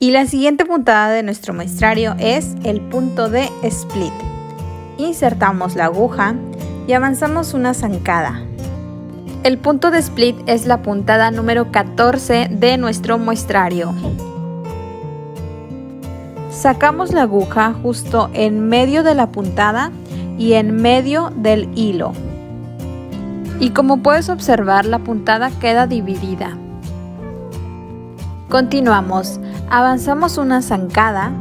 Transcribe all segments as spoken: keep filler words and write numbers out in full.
Y la siguiente puntada de nuestro muestrario es el punto de split. Insertamos la aguja y avanzamos una zancada. El punto de split es la puntada número catorce de nuestro muestrario. Sacamos la aguja justo en medio de la puntada y en medio del hilo. Y como puedes observar, la puntada queda dividida. Continuamos, avanzamos una zancada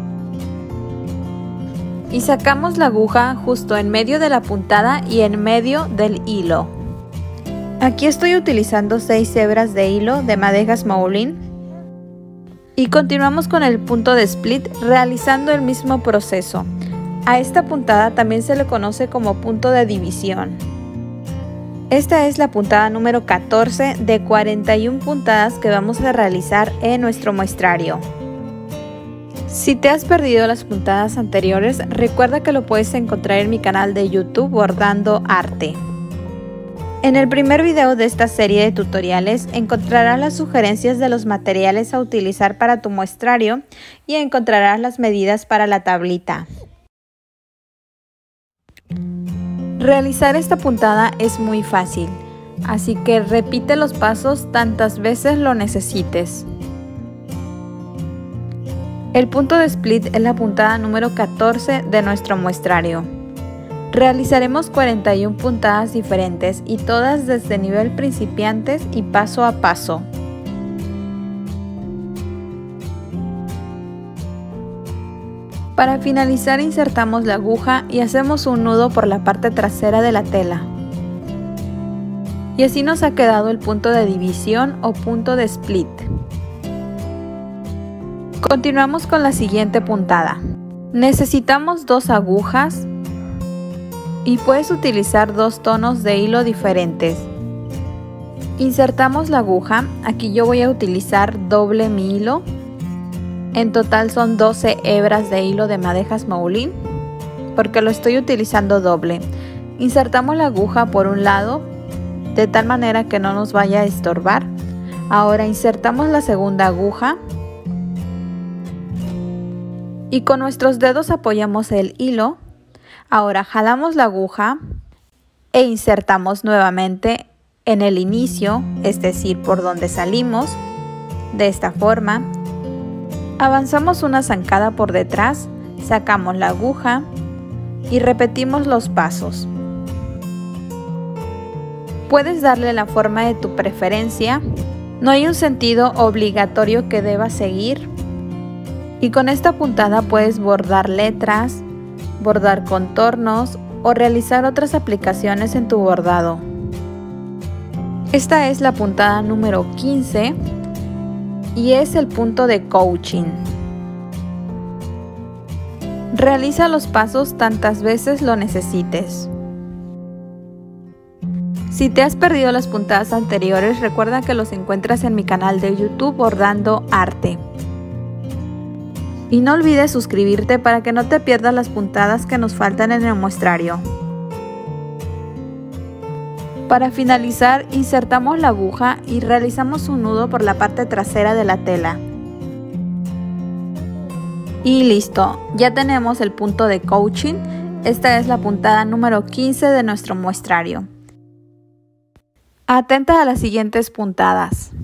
y sacamos la aguja justo en medio de la puntada y en medio del hilo. Aquí estoy utilizando seis hebras de hilo de Madejas Moulin y continuamos con el punto de split realizando el mismo proceso. A esta puntada también se le conoce como punto de división. Esta es la puntada número catorce de cuarenta y una puntadas que vamos a realizar en nuestro muestrario. Si te has perdido las puntadas anteriores, recuerda que lo puedes encontrar en mi canal de YouTube Bordando Arte. En el primer video de esta serie de tutoriales encontrarás las sugerencias de los materiales a utilizar para tu muestrario y encontrarás las medidas para la tablita. Realizar esta puntada es muy fácil, así que repite los pasos tantas veces lo necesites. El punto de split es la puntada número catorce de nuestro muestrario. Realizaremos cuarenta y una puntadas diferentes y todas desde nivel principiantes y paso a paso. Para finalizar, insertamos la aguja y hacemos un nudo por la parte trasera de la tela. Y así nos ha quedado el punto de división o punto de split. Continuamos con la siguiente puntada. Necesitamos dos agujas y puedes utilizar dos tonos de hilo diferentes. Insertamos la aguja, aquí yo voy a utilizar doble mi hilo. En total son doce hebras de hilo de Madejas Moulin, porque lo estoy utilizando doble. Insertamos la aguja por un lado, de tal manera que no nos vaya a estorbar. Ahora insertamos la segunda aguja y con nuestros dedos apoyamos el hilo. Ahora jalamos la aguja e insertamos nuevamente en el inicio, es decir, por donde salimos, de esta forma. Avanzamos una zancada por detrás, sacamos la aguja y repetimos los pasos. Puedes darle la forma de tu preferencia, no hay un sentido obligatorio que debas seguir. Y con esta puntada puedes bordar letras, bordar contornos o realizar otras aplicaciones en tu bordado. Esta es la puntada número quince. Y es el punto de coaching. Realiza los pasos tantas veces lo necesites. Si te has perdido las puntadas anteriores, recuerda que los encuentras en mi canal de YouTube Bordando Arte. Y no olvides suscribirte para que no te pierdas las puntadas que nos faltan en el muestrario. Para finalizar, insertamos la aguja y realizamos un nudo por la parte trasera de la tela. Y listo, ya tenemos el punto de coaching. Esta es la puntada número quince de nuestro muestrario. Atenta a las siguientes puntadas.